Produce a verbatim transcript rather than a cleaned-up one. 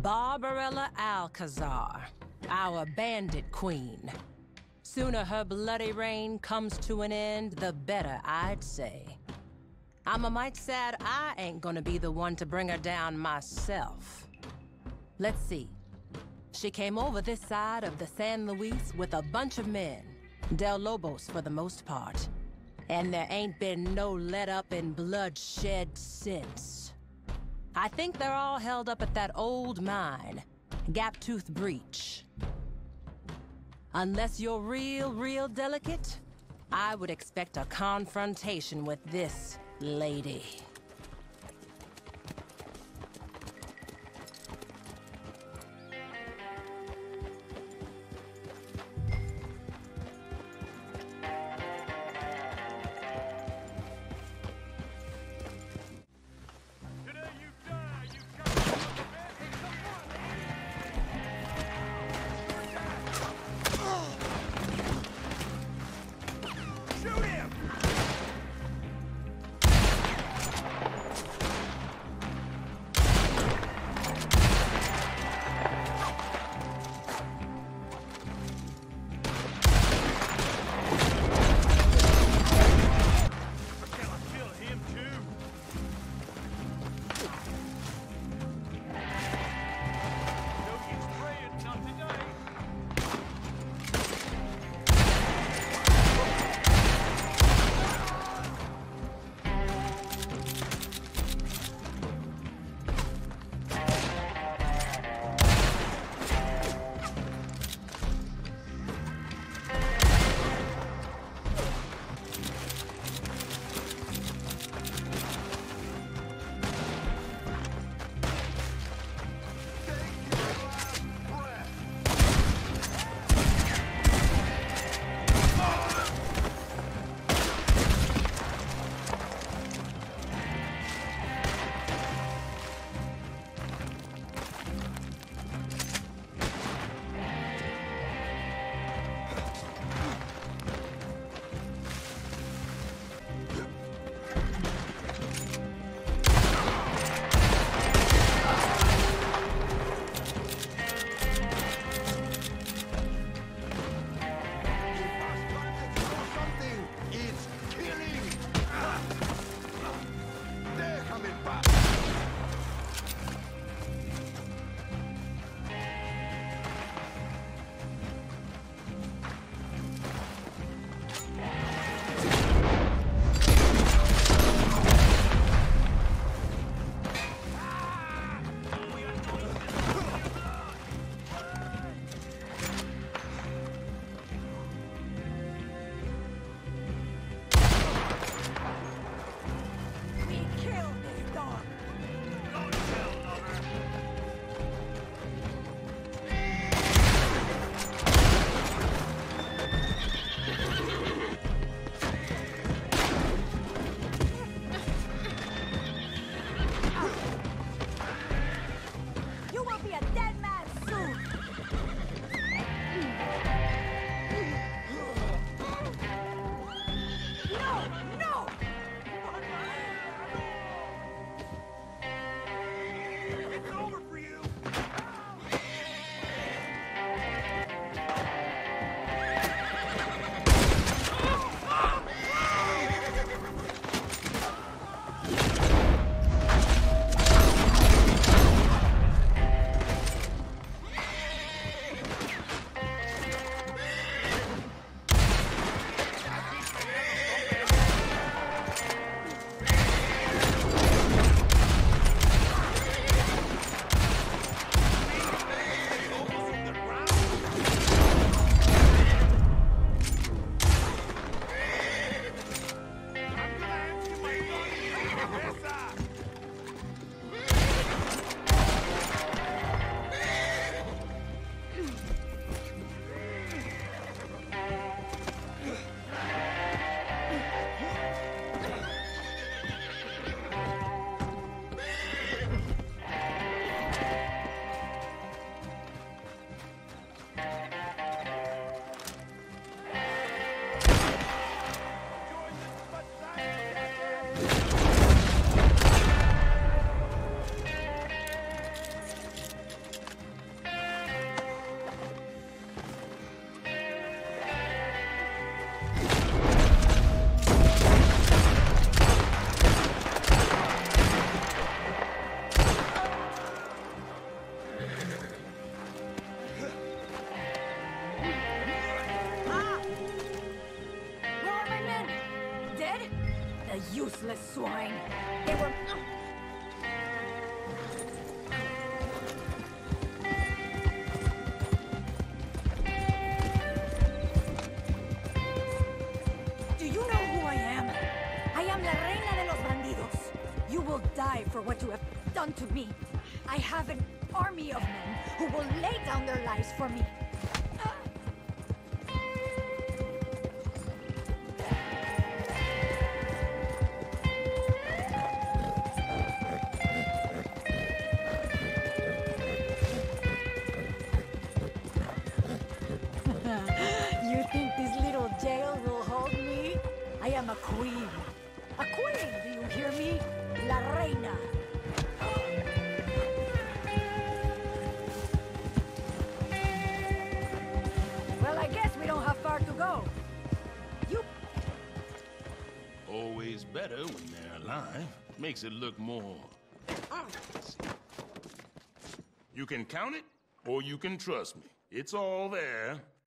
Barbarella Alcazar, our bandit queen. Sooner her bloody reign comes to an end, the better, I'd say. I'm a mite sad I ain't gonna be the one to bring her down myself. Let's see. She came over this side of the San Luis with a bunch of men, Del Lobos for the most part. And there ain't been no let-up in bloodshed since. I think they're all held up at that old mine, Gaptooth Bridge. Unless you're real, real delicate, I would expect a confrontation with this lady. Useless swine. They were... Do you know who I am? I am la reina de los bandidos. You will die for what you have done to me. I have an army of men who will lay down their lives for me. You think this little jail will hold me? I am a queen. A queen, do you hear me? La reina. Well, I guess we don't have far to go. You... Always better when they're alive. Makes it look more honest. You can count it, or you can trust me. It's all there.